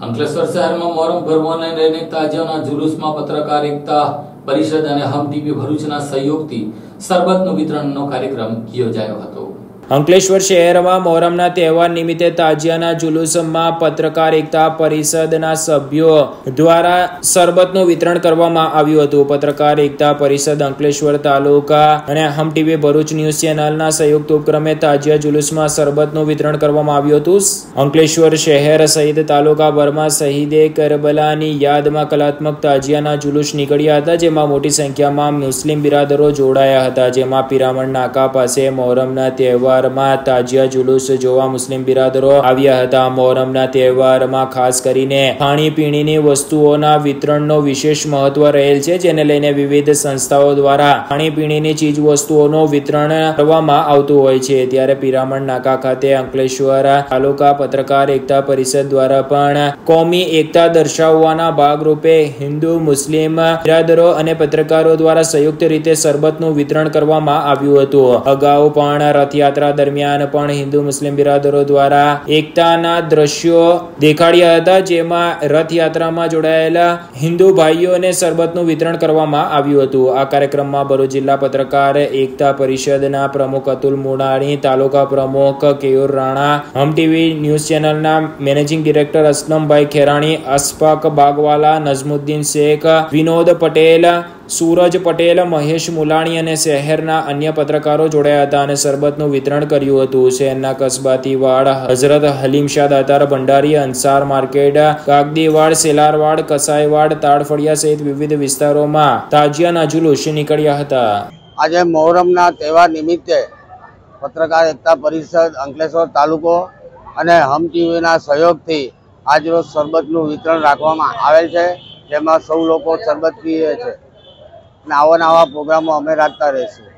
અંકલેશ્વર શહેરમાં મોહરમ પર્વને લઈને તાજિયાના જુલુસમાં પત્રકાર એકતા પરિષદ અને હમ ટીવી ભરૂચના સહયોગથી શરબતનું વિતરણનો કાર્યક્રમ યોજાયો હતો। અંકલેશ્વર શહેરમાં મોહરમના તહેવાર નિમિત્તે તાજિયાના જુલુસમાં પત્રકાર એકતા પરિષદના સભ્યો દ્વારા શરબતનું વિતરણ કરવામાં આવ્યું હતું। પત્રકાર એકતા પરિષદ અંકલેશ્વર તાલુકા અને હમ ટીવી ભરૂચ ન્યૂઝ ચેનલના સંયુક્ત ઉપક્રમે તાજિયા જુલુસમાં શરબતનું વિતરણ કરવામાં આવ્યું હતું। અંકલેશ્વર શહેર સહિત તાલુકાભરમાં શહીદે કરબલાની યાદમાં કલાત્મક તાજિયાના જુલુસ નીકળ્યા હતા, જેમાં મોટી સંખ્યામાં મુસ્લિમ બિરાદરો જોડાયા હતા। જેમાં પિરામણ નાકા પાસે મોહરમના તહેવાર તાજિયા જુલુસ જોવા મુસ્લિમ બિરાદરો આવ્યા હતા। મોહરમના તહેવારમાં ખાસ કરીને ખાણીપીણીની વસ્તુઓના વિતરણનો વિશેષ મહત્વ રહેલ છે, જેને લઈને વિવિધ સંસ્થાઓ દ્વારા ખાણીપીણીની ચીજ વસ્તુઓનું વિતરણ કરવામાં આવતું હોય છે। ત્યારે પિરામણ નાકા ખાતે અંકલેશ્વર તાલુકા પત્રકાર એકતા પરિષદ દ્વારા પણ કોમી એકતા દર્શાવવાના ભાગરૂપે હિન્દુ મુસ્લિમ બિરાદરો અને પત્રકારો દ્વારા સંયુક્ત રીતે શરબતનું વિતરણ કરવામાં આવ્યું હતું। અગાઉ પણ રથયાત્રા દરમિયાન પણ હિન્દુ મુસ્લિમ બિરાદરો દ્વારા એકતાના દ્રશ્યો દેખાડ્યા હતા, જેમાં રથયાત્રામાં જોડાયેલા હિન્દુ ભાઈઓને શરબતનું વિતરણ કરવામાં આવ્યું હતું। આ કાર્યક્રમમાં ભરૂચ જિલ્લા પત્રકાર એકતા પરિષદના પ્રમુખ અતુલ મુનાણી, તાલુકા પ્રમુખ કેયુર રાણા, હમ ટીવી ન્યૂઝ ચેનલના મેનેજિંગ ડિરેક્ટર અસલમભાઈ ખેરાણી, અશફાક બાગવાલા, નઝમુદ્દીન શેખ, વિનોદ પટેલ, સૂરજ પટેલ, મહેશ મુલાણી અને શહેરના અન્ય પત્રકારો જોડાયા હતા અને શરબતનું વિતરણ કર્યું હતું। શહેરના કસબાતીવાડ, હઝરત હલીમશાહ દાતાર ભંડારી, અંસાર માર્કેટ, કાગદીવાડ, સેલારવાડ, કસાઈવાડ, તાડફળિયા સહિત વિવિધ વિસ્તારોમાં તાજિયાના જુલુસ નીકળ્યા હતા। આજે મોહરમના તહેવાર નિમિત્તે પત્રકાર એકતા પરિષદ અંકલેશ્વર તાલુકો અને હમ ટીવીના સહયોગથી આજરોજ શરબતનું વિતરણ રાખવામાં આવેલ છે, જેમાં સૌ લોકો શરબત પીએ છે અને આવા પ્રોગ્રામો અમે રાખતા રહીશું।